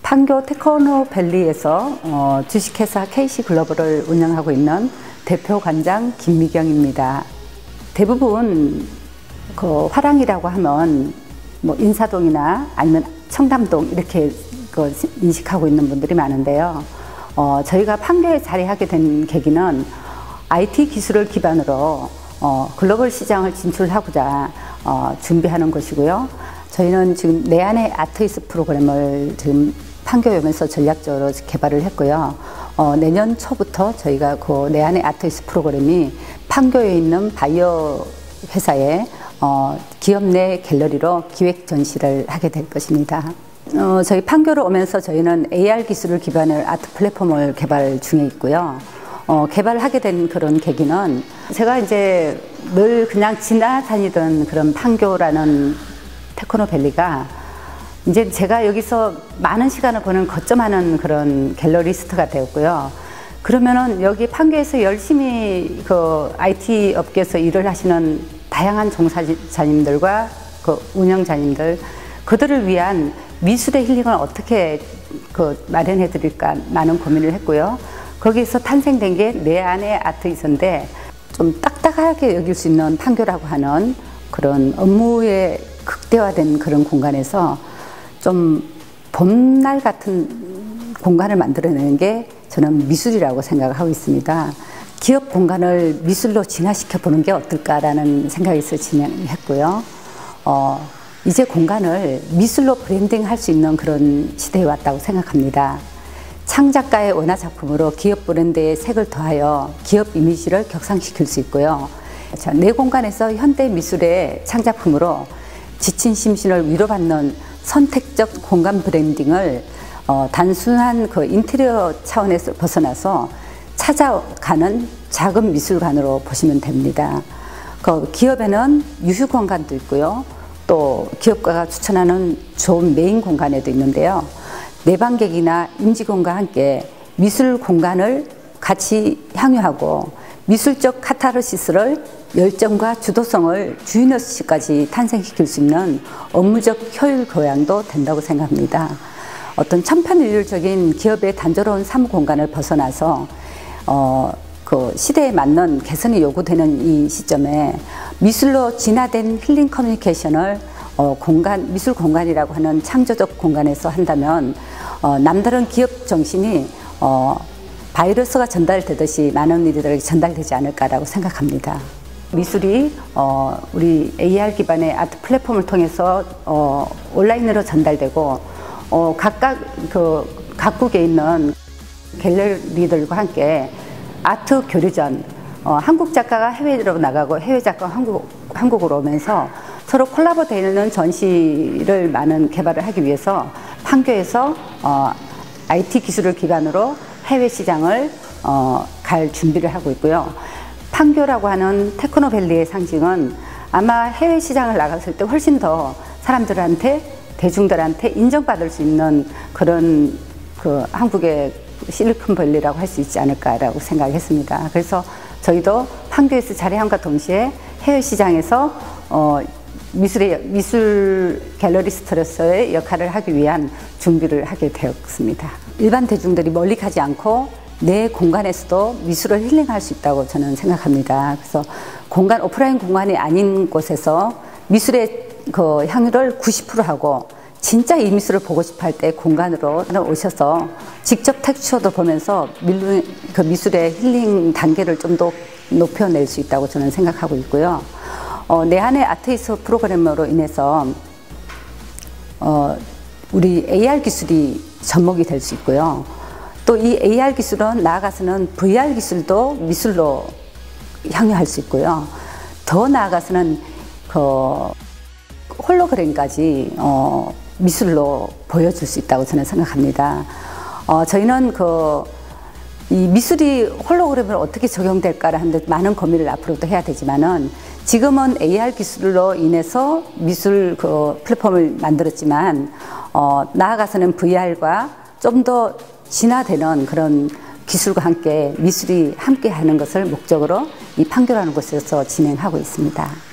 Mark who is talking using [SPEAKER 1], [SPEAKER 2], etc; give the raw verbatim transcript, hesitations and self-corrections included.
[SPEAKER 1] 판교 테크노밸리에서 어, 주식회사 케이씨글로벌을 운영하고 있는 대표 관장 김미경입니다. 대부분 그 화랑이라고 하면 뭐 인사동이나 아니면 청담동 이렇게 그 인식하고 있는 분들이 많은데요. 어, 저희가 판교에 자리하게 된 계기는 아이티 기술을 기반으로 어, 글로벌 시장을 진출하고자 어, 준비하는 것이고요. 저희는 지금 내 안의 아트이스 프로그램을 지금 판교에 오면서 전략적으로 개발을 했고요. 어, 내년 초부터 저희가 그 내 안의 아트이스 프로그램이 판교에 있는 바이오 회사에 어, 기업 내 갤러리로 기획 전시를 하게 될 것입니다. 어, 저희 판교로 오면서 저희는 에이알 기술을 기반의 아트 플랫폼을 개발 중에 있고요. 어, 개발하게 된 그런 계기는 제가 이제 늘 그냥 지나다니던 그런 판교라는 테크노밸리가 이제 제가 여기서 많은 시간을 보는 거점하는 그런 갤러리스트가 되었고요. 그러면은 여기 판교에서 열심히 그 아이티 업계에서 일을 하시는 다양한 종사자님들과 그 운영자님들, 그들을 위한 미술의 힐링을 어떻게 그 마련해 드릴까 많은 고민을 했고요. 거기서 탄생된 게 내 안의 아트이스인데 좀 딱딱하게 여길 수 있는 판교라고 하는 그런 업무의 극대화된 그런 공간에서 좀 봄날 같은 공간을 만들어내는 게 저는 미술이라고 생각을 하고 있습니다. 기업 공간을 미술로 진화시켜 보는 게 어떨까라는 생각에서 진행했고요. 어, 이제 공간을 미술로 브랜딩할 수 있는 그런 시대에 왔다고 생각합니다. 창작가의 원화 작품으로 기업 브랜드의 색을 더하여 기업 이미지를 격상시킬 수 있고요. 자, 내 공간에서 현대 미술의 창작품으로 지친 심신을 위로받는 선택적 공간 브랜딩을 어, 단순한 그 인테리어 차원에서 벗어나서 찾아가는 작은 미술관으로 보시면 됩니다. 그 기업에는 유휴 공간도 있고요. 또 기업가가 추천하는 좋은 메인 공간에도 있는데요. 내방객이나 임직원과 함께 미술 공간을 같이 향유하고 미술적 카타르시스를 열정과 주도성을 주인의식까지 탄생시킬 수 있는 업무적 효율 교양도 된다고 생각합니다. 어떤 천편일률적인 기업의 단조로운 사무 공간을 벗어나서 어, 그 시대에 맞는 개선이 요구되는 이 시점에 미술로 진화된 힐링 커뮤니케이션을 어, 공간, 미술 공간이라고 하는 창조적 공간에서 한다면 어, 남다른 기업 정신이 어, 바이러스가 전달되듯이 많은 이들에게 전달되지 않을까라고 생각합니다. 미술이 어, 우리 에이알 기반의 아트 플랫폼을 통해서 어, 온라인으로 전달되고 어, 각각 그 각국에 있는 갤러리들과 함께 아트 교류전, 어, 한국 작가가 해외로 나가고 해외 작가가 한국, 한국으로 오면서 서로 콜라보되는 전시를 많은 개발을 하기 위해서 판교에서 어, 아이티 기술을 기반으로 해외 시장을 어, 갈 준비를 하고 있고요. 판교라고 하는 테크노밸리의 상징은 아마 해외 시장을 나갔을 때 훨씬 더 사람들한테, 대중들한테 인정받을 수 있는 그런 그 한국의 실리콘밸리라고 할 수 있지 않을까라고 생각했습니다. 그래서 저희도 판교에서 자리함과 동시에 해외 시장에서 어, 미술의, 미술 갤러리스트로서의 역할을 하기 위한 준비를 하게 되었습니다. 일반 대중들이 멀리 가지 않고 내 공간에서도 미술을 힐링할 수 있다고 저는 생각합니다. 그래서 공간, 오프라인 공간이 아닌 곳에서 미술의 그 향유를 구십 퍼센트 하고 진짜 이 미술을 보고 싶어 할 때 공간으로 오셔서 직접 텍스처도 보면서 밀루, 그 미술의 힐링 단계를 좀 더 높여낼 수 있다고 저는 생각하고 있고요. 어, 내 안의 아트이스 프로그램으로 인해서 어, 우리 에이알 기술이 접목이 될 수 있고요. 또 이 에이알 기술은 나아가서는 브이알 기술도 미술로 향유할 수 있고요. 더 나아가서는 그 홀로그램까지 어, 미술로 보여줄 수 있다고 저는 생각합니다. 어, 저희는 그 이 미술이 홀로그램으로 어떻게 적용될까 하는데 많은 고민을 앞으로도 해야 되지만은 지금은 에이알 기술로 인해서 미술 그 플랫폼을 만들었지만 어, 나아가서는 브이알과 좀 더 진화되는 그런 기술과 함께 미술이 함께 하는 것을 목적으로 이 판교라는 곳에서 진행하고 있습니다.